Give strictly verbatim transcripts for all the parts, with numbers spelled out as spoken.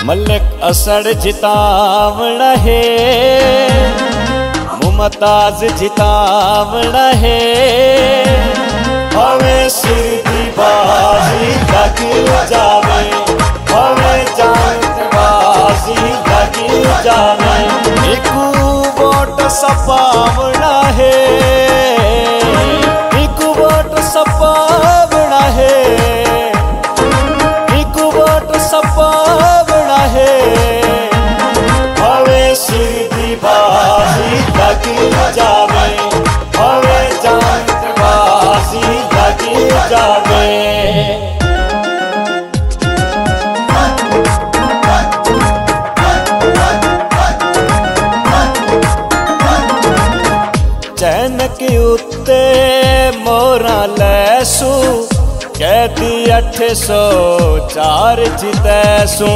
मलिक असड़ जितावण है, मुमताज जितावण है। हमें सिर की बाजी लग जावे, हमें जान बाजी लग जावे। एक वोट सपावण है, एक वोट सपावण है, एक वोट सपावण है। हमें सिर की बाजी लग जावे, हमें जान बाजी लग जावे। चैन के उत्ते मोरा लैसू, कहती अठ सौ चार जितैसू।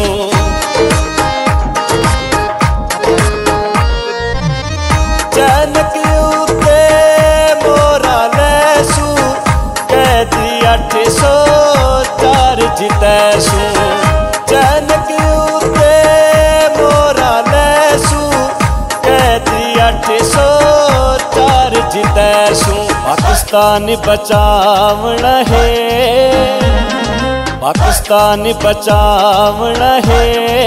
चैन के उत्ते मोरा लैसू, कहती अठ सौ चार जितैसू। चैन के उत्ते मोरा लैसू, कहती अठ सौ चार जितैसू। पाकिस्तान बचावण है, पाकिस्तान बचावण है।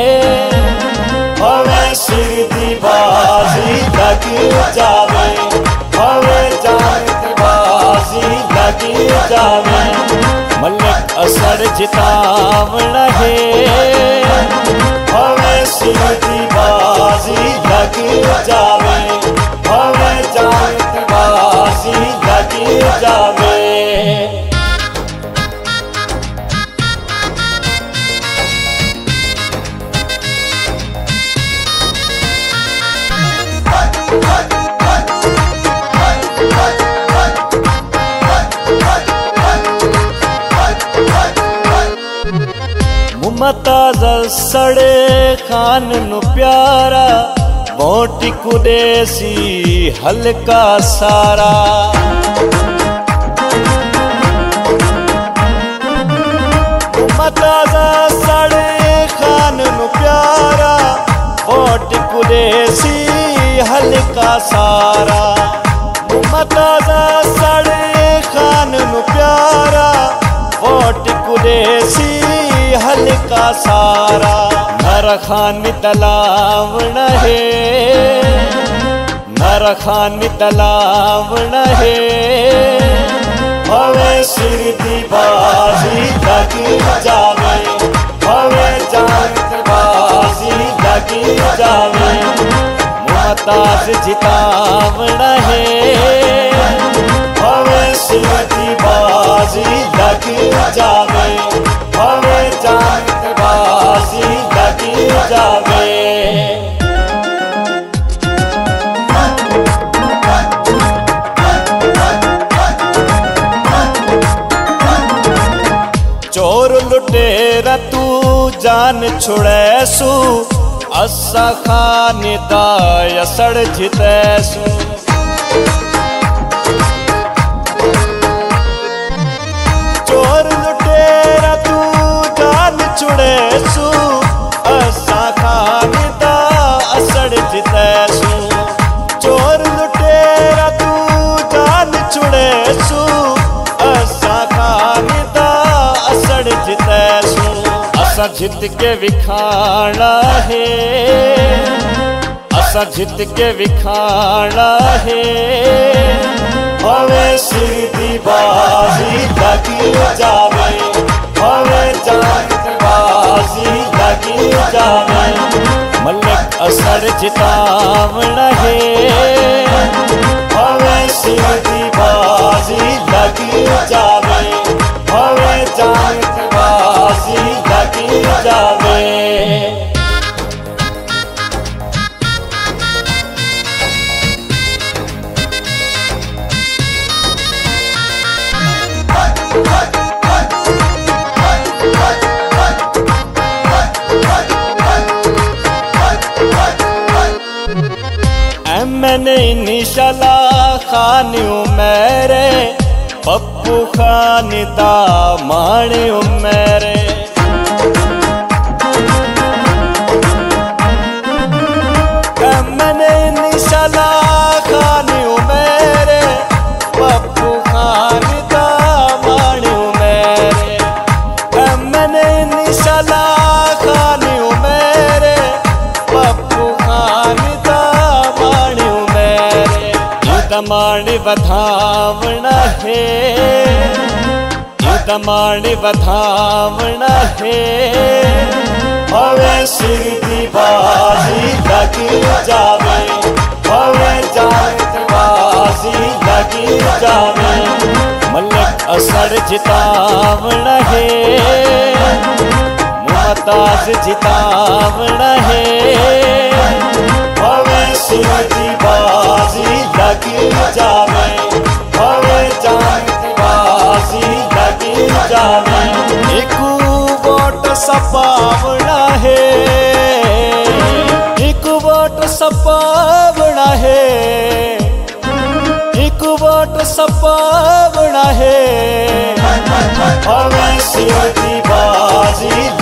हमें सिर की बाजी लग जावे, हमें जान बाजी लग जावे। मलिक असड़ जितावण है, हमें सिर की बाजी लग जावे, हमें जान बाजी लग जावे। मुमताज असड़ खान नु प्यारा, वोट कुदेसी हल्का सारा। मुमताज असड़ खान नु प्यारा, वोट कुदेसी हल्का सारा। मुमताज असड़ खान नु प्यारा, वोट कुदेसी हल्का सारा। नर खान तलावण है, नर खान तलावण है। हमें सिर की बाजी लग जावे, हमें जान बाजी लग जावे। मुमताज जितावण है, हमें सिर की बाजी लग जावे, हमें जान बाजी लग जावे। चोर लुटेरा तू जान छुड़ैसू, असा खान दा असड़ जितैसू। चोर लुटेरा तू जान छुड़ैसू, असा खान दा असड़ जितैसू। चोर लुटेरा तू जान छुड़ैसू, असा खान दा असड़ जितैसू। असा जित के विखाना है, असा जित के विखाना है। हमें सिर की बाजी लग जावे, हमें जान बाजी लग जावे। मलिक असड़ जितावण है, हमें सिर की बाजी लग जावे, हमें जान बाजी लग जावे। मैंने निशाला खान मेरे, पप्पू खान दा माण मेरे। दमाणी वधावना है, ये दमाणी वधावना है। हवे सिर दी बाजी लग जावे, हवे जान दी बाजी लग जावे। मलिक असर जितावना है, मुमताज जितावना है। हवे सिर दी बाजी लग जावे, हवे जान दी बाजी लग जावे। एक वोट सपावना है, एक वोट सपावना है, एक वोट सपावना है। हवे सिर दी बाजी